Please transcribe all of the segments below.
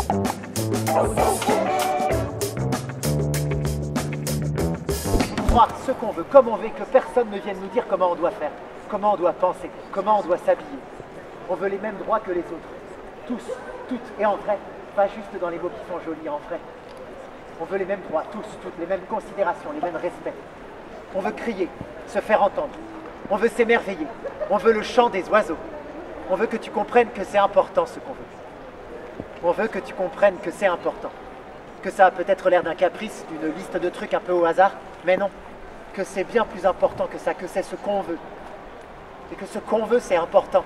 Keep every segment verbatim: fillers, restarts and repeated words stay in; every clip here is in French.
Croire ce qu'on veut, comme on veut, que personne ne vienne nous dire comment on doit faire, comment on doit penser, comment on doit s'habiller. On veut les mêmes droits que les autres. Tous, toutes, et en vrai, pas juste dans les mots qui sont jolis, en vrai. On veut les mêmes droits, tous, toutes, les mêmes considérations, les mêmes respects. On veut crier, se faire entendre. On veut s'émerveiller. On veut le chant des oiseaux. On veut que tu comprennes que c'est important ce qu'on veut. On veut que tu comprennes que c'est important. Que ça a peut-être l'air d'un caprice, d'une liste de trucs un peu au hasard, mais non. Que c'est bien plus important que ça, que c'est ce qu'on veut. Et que ce qu'on veut, c'est important.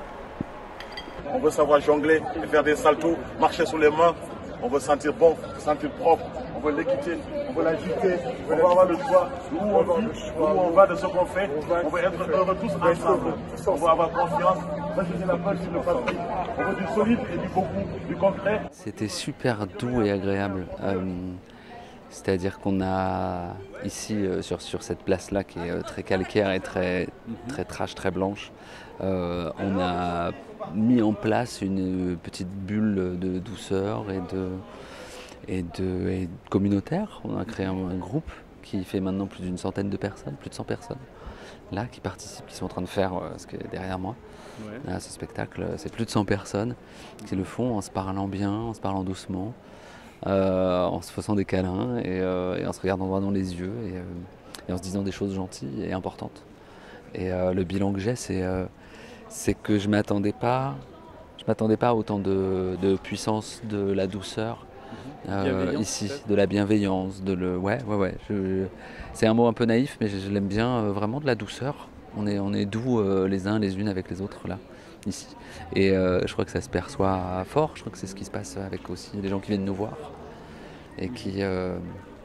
On veut savoir jongler, faire des saltos, marcher sur les mains. On veut sentir bon, sentir propre. On veut l'équité, on veut la justice, on veut avoir le choix d'où on vit, d'où on va, de ce qu'on fait. On veut être heureux tous ensemble. On veut avoir confiance. Rejeter la page sur le papier. On veut du solide et du beaucoup, du concret. C'était super doux et agréable. Euh, C'est-à-dire qu'on a ici, euh, sur, sur cette place-là qui est euh, très calcaire et très, très trash, très blanche, euh, on a mis en place une petite bulle de douceur et de, et de, et de communautaire. On a créé un, un groupe qui fait maintenant plus d'une centaine de personnes, plus de cent personnes, là, qui participent, qui sont en train de faire euh, ce qui est derrière moi. Ouais. Là, ce spectacle, c'est plus de cent personnes qui le font en se parlant bien, en se parlant doucement. Euh, en se faisant des câlins et, euh, et en se regardant droit dans les yeux et, euh, et en se disant des choses gentilles et importantes. Et euh, le bilan que j'ai, c'est euh, que je ne m'attendais pas, je m'attendais pas à autant de, de puissance, de la douceur euh, ici, de la bienveillance, de le, ouais, ouais, ouais. Je, c'est un mot un peu naïf, mais je, je l'aime bien, euh, vraiment de la douceur. On est, on est doux euh, les uns les unes avec les autres là. Ici. Et euh, je crois que ça se perçoit fort, je crois que c'est ce qui se passe avec aussi les gens qui viennent nous voir et qui, euh,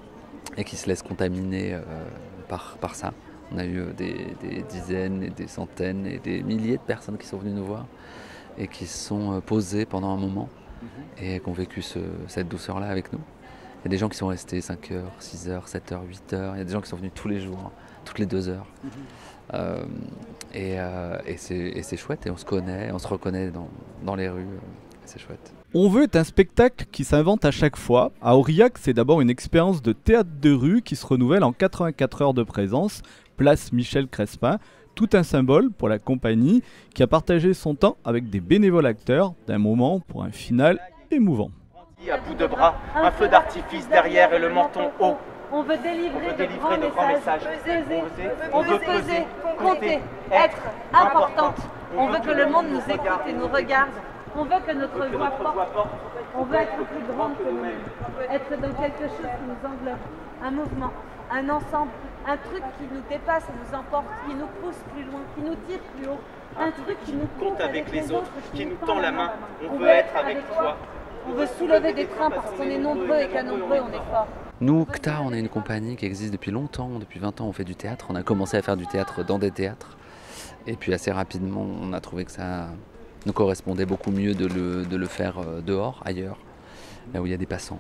et qui se laissent contaminer euh, par, par ça. On a eu des, des dizaines et des centaines et des milliers de personnes qui sont venues nous voir et qui se sont posées pendant un moment et qui ont vécu ce, cette douceur-là avec nous. Il y a des gens qui sont restés cinq heures, six heures, sept heures, huit heures, il y a des gens qui sont venus tous les jours, toutes les deux heures. Euh, et euh, et c'est chouette et on se connaît, on se reconnaît dans, dans les rues, c'est chouette. On veut est un spectacle qui s'invente à chaque fois. À Aurillac, c'est d'abord une expérience de théâtre de rue qui se renouvelle en quatre-vingt-quatre heures de présence, place Michel Crespin, tout un symbole pour la compagnie qui a partagé son temps avec des bénévoles acteurs d'un moment pour un final émouvant. À bout de bras, un feu d'artifice derrière et le menton haut. On veut délivrer, on veut de, délivrer grands de grands messages, messages. Peser, on, on veut peser, compter, être importante. On veut que le monde nous écoute et nous regarde. On veut que notre voix porte. On veut être plus grande que nous-mêmes. Être dans quelque chose qui nous enveloppe. Un mouvement, un ensemble, un truc qui nous dépasse et nous emporte, qui nous pousse plus loin, qui nous tire plus haut. Un truc qui nous compte avec les autres, qui nous tend la main. On veut être avec toi. On veut soulever des trains parce qu'on est nombreux et qu'à nombreux on est fort. Nous, C T A, on est une compagnie qui existe depuis longtemps, depuis vingt ans, on fait du théâtre. On a commencé à faire du théâtre dans des théâtres. Et puis assez rapidement, on a trouvé que ça nous correspondait beaucoup mieux de le, de le faire dehors, ailleurs, là où il y a des passants.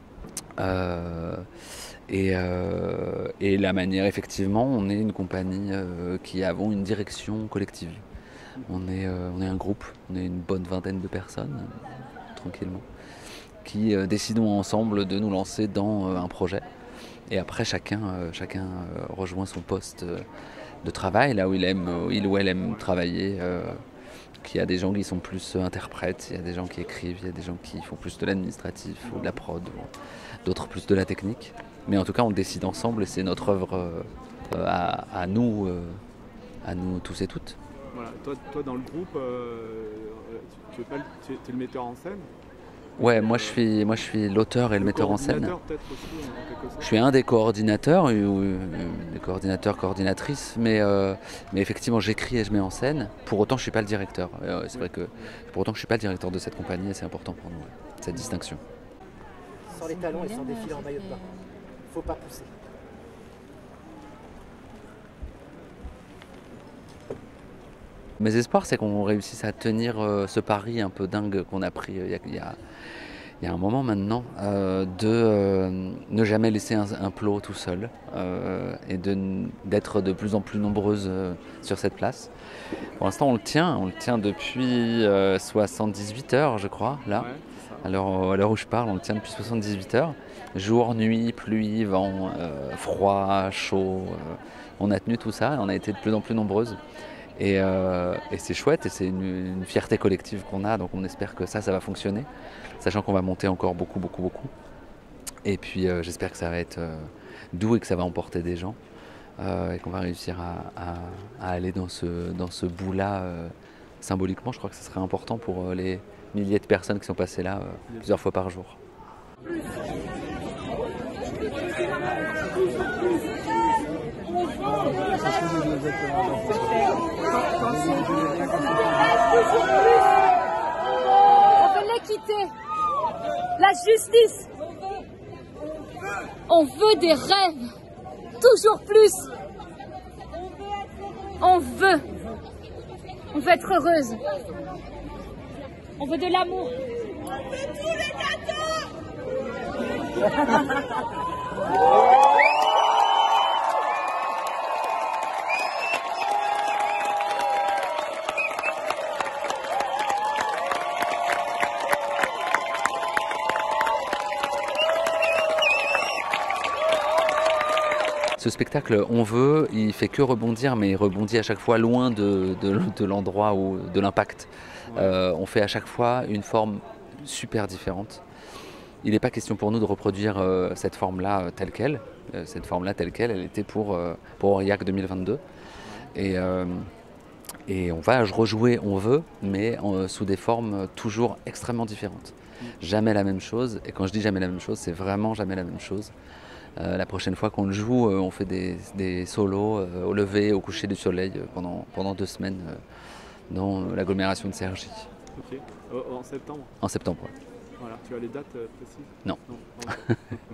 Euh, et, euh, et la manière, effectivement, on est une compagnie euh, qui avons une direction collective. On est, euh, on est un groupe, on est une bonne vingtaine de personnes, euh, tranquillement, qui euh, décidons ensemble de nous lancer dans euh, un projet. Et après, chacun, euh, chacun euh, rejoint son poste euh, de travail, là où il, aime, euh, il ou elle aime travailler. Euh, il y a des gens qui sont plus euh, interprètes, il y a des gens qui écrivent, il y a des gens qui font plus de l'administratif ou de la prod, d'autres plus de la technique. Mais en tout cas, on décide ensemble et c'est notre œuvre euh, à, à nous, euh, à nous tous et toutes. Voilà. Toi, toi, dans le groupe, euh, tu, tu, es, tu, es, tu es le metteur en scène? Ouais, moi je suis, moi je suis l'auteur et le, le metteur en scène. Aussi, en je suis un des coordinateurs, ou, ou des coordinateurs, coordinatrices, mais, euh, mais effectivement j'écris et je mets en scène. Pour autant, je suis pas le directeur. Euh, c'est vrai que pour autant, je suis pas le directeur de cette compagnie et c'est important pour nous, ouais, cette distinction. Sans les talons et sans défiler en maillot de bain. Faut pas pousser. Mes espoirs, c'est qu'on réussisse à tenir euh, ce pari un peu dingue qu'on a pris il euh, y, y, y a un moment maintenant, euh, de euh, ne jamais laisser un, un plot tout seul euh, et d'être de, de plus en plus nombreuses euh, sur cette place. Pour l'instant, on le tient, on le tient depuis euh, soixante-dix-huit heures, je crois, là. Ouais, Alors à l'heure où je parle, on le tient depuis soixante-dix-huit heures. Jour, nuit, pluie, vent, euh, froid, chaud. Euh, on a tenu tout ça et on a été de plus en plus nombreuses. Et, euh, et c'est chouette et c'est une, une fierté collective qu'on a. Donc on espère que ça, ça va fonctionner. Sachant qu'on va monter encore beaucoup, beaucoup, beaucoup. Et puis euh, j'espère que ça va être euh, doux et que ça va emporter des gens. Euh, et qu'on va réussir à, à, à aller dans ce, dans ce bout-là euh, symboliquement. Je crois que ce serait important pour euh, les milliers de personnes qui sont passées là euh, plusieurs fois par jour. On veut l'équité, la justice. On veut des rêves, toujours plus. On veut, on veut être heureuse. On veut de l'amour. On veut tous les gâteaux. Ce spectacle, on veut, il fait que rebondir, mais il rebondit à chaque fois loin de, de, de l'endroit ou de l'impact. Ouais. Euh, on fait à chaque fois une forme super différente. Il n'est pas question pour nous de reproduire euh, cette forme-là euh, telle qu'elle. Euh, cette forme-là telle qu'elle, elle était pour, euh, pour Aurillac deux mille vingt-deux. Et, euh, et on va rejouer, on veut, mais euh, sous des formes toujours extrêmement différentes. Jamais la même chose. Et quand je dis jamais la même chose, c'est vraiment jamais la même chose. Euh, la prochaine fois qu'on le joue, euh, on fait des, des solos euh, au lever, au coucher du soleil euh, pendant, pendant deux semaines euh, dans euh, l'agglomération de Cergy. Ok. Euh, en septembre En septembre, ouais. Voilà. Tu as les dates euh, précises? Non. Non.